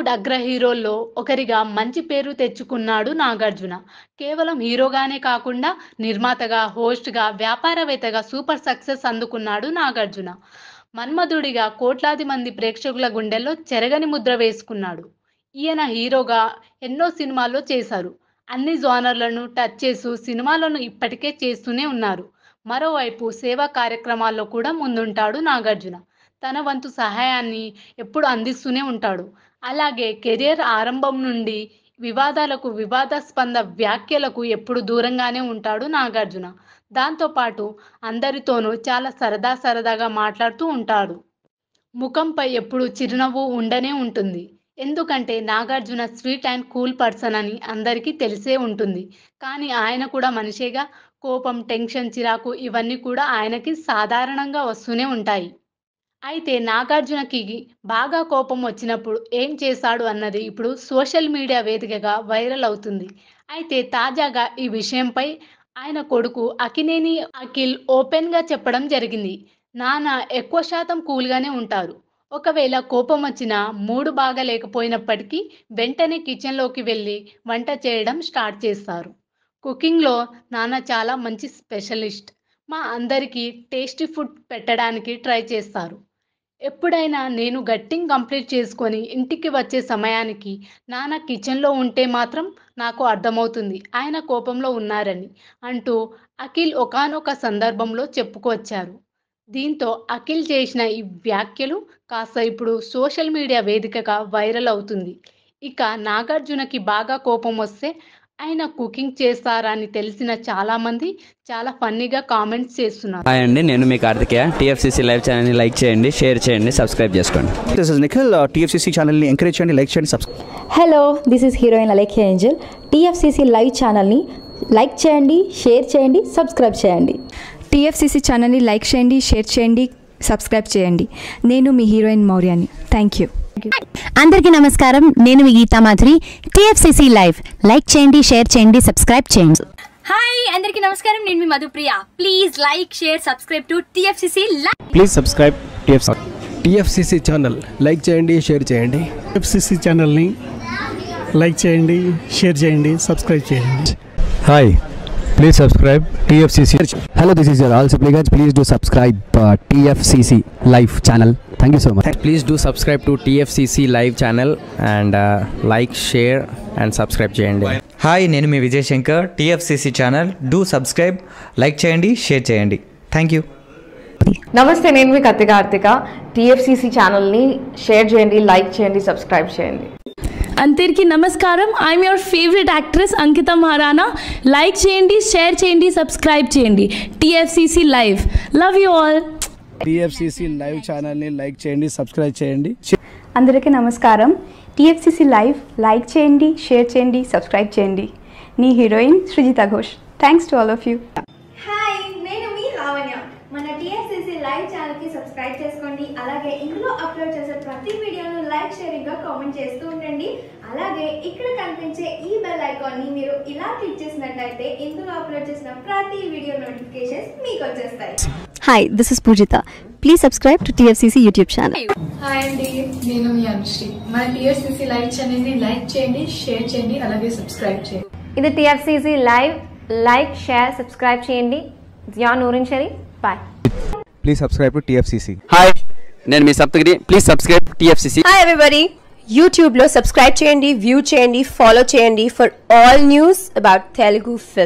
టాలీవుడ్ అగ్ర హీరోల్లో ఒకరిగా మంచి పేరు తెచ్చుకున్నాడు నాగార్జున. కేవలం హీరోగానే కాకుండా నిర్మాతగా, హోస్ట్‌గా, వ్యాపారవేత్తగా సూపర్ సక్సెస్ అందుకున్నాడు నాగార్జున. మన్మధుడిగా కోట్లాది మంది ప్రేక్షకుల గుండెల్లో చెరగని ముద్ర వేసుకున్నాడు. ఈయన హీరోగా ఎన్నో సినిమాల్లో చేశారు. అన్ని జోనర్‌లను టచ్ చేస్తూ సినిమాలను ఇప్పటికే చేస్తూనే ఉన్నారు. మరోవైపు సేవా కార్యక్రమాల్లో కూడా ముందుంటాడు నాగార్జున. తన వంతు సహాయాన్ని ఎప్పుడు అందిస్తూనే ఉంటాడు. అలాగే కెరియర్ ఆరంభం నుండి వివాదాలకు, వివాదాస్పద వ్యాఖ్యలకు ఎప్పుడు దూరంగానే ఉంటాడు నాగార్జున. దాంతో పాటు అందరితోనూ చాలా సరదాగా మాట్లాడుతూ ఉంటాడు. ముఖంపై ఎప్పుడూ చిరునవ్వు ఉండనే ఉంటుంది. ఎందుకంటే Nagarjuna sweet and cool person అని అందరికీ తెలిసే ఉంటుంది. కానీ ఆయన కూడా మనిషేగా. కోపం, టెన్షన్, చిరాకు ఇవన్నీ కూడా ఆయనకి సాధారణంగా వస్తూనే ఉంటాయి. అయితే నాగార్జునకి బాగా కోపం వచ్చినప్పుడు ఏం చేశాడు అన్నది ఇప్పుడు సోషల్ మీడియా వేదికగా వైరల్ అవుతుంది. అయితే తాజాగా ఈ విషయంపై ఆయన కొడుకు అక్కినేని అఖిల్ ఓపెన్‌గా చెప్పడం జరిగింది. నాన్న ఎక్కువ శాతం కూల్‌గానే ఉంటారు. ఒకవేళ కోపం వచ్చినా, మూడ్ బాగా లేకపోయినప్పటికీ వెంటనే కిచెన్‌లోకి వెళ్లి వంట చేయడం స్టార్ట్ చేస్తారు. కుకింగ్‌లో నాన్న చాలా మంచి స్పెషలిస్ట్. మా అందరికీ టేస్టీ ఫుడ్ పెట్టడానికి ట్రై చేస్తారు. ఎప్పుడైనా నేను గట్టింగ్ కంప్లీట్ చేసుకొని ఇంటికి వచ్చే సమయానికి నాన్న కిచెన్‌లో ఉంటే మాత్రం నాకు అర్థమవుతుంది ఆయన కోపంలో ఉన్నారని అంటూ అఖిల్ ఒకానొక సందర్భంలో చెప్పుకొచ్చారు. దీంతో అఖిల్ చేసిన ఈ వ్యాఖ్యలు కాస్త ఇప్పుడు సోషల్ మీడియా వేదికగా వైరల్ అవుతుంది. ఇక నాగార్జునకి బాగా కోపం వస్తే ఆయన కుకింగ్ చేస్తారా అని తెలిసిన చాలామంది చాలా ఫన్నీగా కామెంట్స్ చేస్తున్నారు. హాయ్ అండి, నేను మీ కార్తికేయ. టీఎఫ్సీసీ లైవ్ ఛానల్ని లైక్ చేయండి, షేర్ చేయండి, సబ్స్క్రైబ్ చేసుకోండి. This is Nikhil. టీఎఫ్సీసీ ఛానల్ని ఎంకరేజ్ చేయండి, లైక్ చేయండి, subscribe. Hello, this is heroine Alekhya Angel. TFCC live ఛానల్ని లైక్ చేయండి, షేర్ చేయండి, సబ్స్క్రైబ్ చేయండి. టీఎఫ్సీసీ ఛానల్ని లైక్ చేయండి, షేర్ చేయండి, సబ్స్క్రైబ్ చేయండి. నేను మీ హీరోయిన్ మౌర్యాని. Thank you. అందరికీ నమస్కారం, నేను మీ Geetha Madhuri. TFCC live like చేయండి, షేర్ చేయండి, సబ్స్క్రైబ్ చేయండి. హాయ్ అందరికీ నమస్కారం, నేను మీ Madhupriya. Please like, share, subscribe to TFCC live. Please subscribe TFCC channel like చేయండి, షేర్ చేయండి. టీఎఫ్సీసీ ఛానల్ని లైక్ చేయండి, షేర్ చేయండి, సబ్స్క్రైబ్ చేయండి. Hi, please subscribe TFCC. Hello, this is your all supplicants. Please do subscribe TFCC Live channel. Thank you so much. Please do subscribe to TFCC live channel and like, share and subscribe చేయండి. Hi, నేను మీ Vijay Shankar. TFCC channel do subscribe, like చేయండి, share చేయండి. Thank you. నమస్తే, నేను మీ Karthika. TFCC ఛానల్ని share చేయండి, లైక్ చేయండి, సబ్స్క్రైబ్ చేయండి. అందరికీ నమస్కారం, I'm your favourite actress Ankita Maharana. Like చేయండి, షేర్ చేయండి, సబ్స్క్రైబ్ చేయండి. TFCC live, love you all. TFCC live ఛానల్ని లైక్ చేయండి, సబ్స్క్రైబ్ చేయండి. అందరికీ నమస్కారం. టీఎఫ్సీసీ లైవ్ లైక్ చేయండి, షేర్ చేయండి, సబ్స్క్రైబ్ చేయండి. నీ heroine Srujitha Ghosh. Thanks to all of you. Hi, నేను మీ లావణ్య. మన టీఎఫ్సీసీ లైవ్ ఛానల్కి సబ్స్క్రైబ్ చేసుకోండి. అలాగే ఇందులో అప్లోడ్ చేసే ప్రతి వీడియోను లైక్, షేరింగ్గా కామెంట్ చేస్తూ ఉండండి. అలాగే ఇక్కడ కనిపించే ఈ బెల్ ఐకాన్ని మీరు ఇలా క్లిక్ చేసినట్లయితే ఇందులో అప్లోడ్ చేసిన ప్రతి వీడియో నోటిఫికేషన్స్ మీకు వచ్చేస్తాయి. Hi, this is Poojitha. Please subscribe to TFCC YouTube channel. Hi అండి, నేను మీ అనుశ్రీ. మన టీఎఫ్సీసీ లైవ్ ఛానల్ని లైక్ చేయండి, షేర్ చేయండి, అలాగే సబ్స్క్రైబ్ చేయండి. ఇది TFCC live, like, share, subscribe చేయండి. Zia Noorin Shari. Bye. Please subscribe to TFCC. Hi, నేను మీ Saptagiri. Please subscribe TFCC. Hi everybody, యూట్యూబ్లో సబ్స్క్రైబ్ చేయండి, వ్యూ చేయండి, ఫాలో చేయండి for all news about Telugu film.